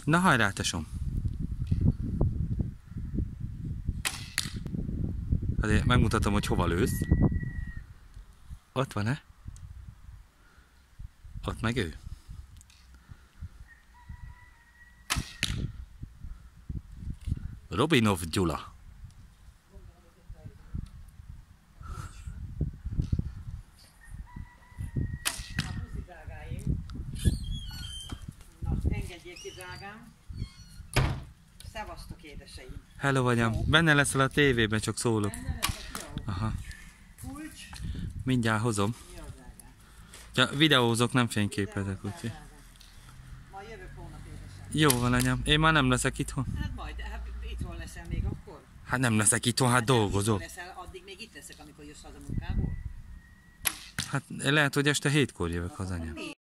Na hajrá, tesom! Azért megmutatom, hogy hova lősz. Ott van-e? Ott meg ő. Robinov Gyula. Engedjék ki, drágám. Szevasztok, édeseim. Hello, anyám. Benne leszel a tévében, csak szólok. Aha. Kulcs. Mindjárt hozom. Jó, drágám. Ja, videózok, nem fényképezek, úgyhogy. Majd jövök hónap, édesem. Jó van, anyám. Én már nem leszek itthon. Hát majd, hát itthon leszel még akkor? Hát nem leszek itthon, hát dolgozok. Itthon leszel, addig még itt leszek, amikor jössz haza munkából? Hát lehet, hogy este 7-kor jövök haza, anyám.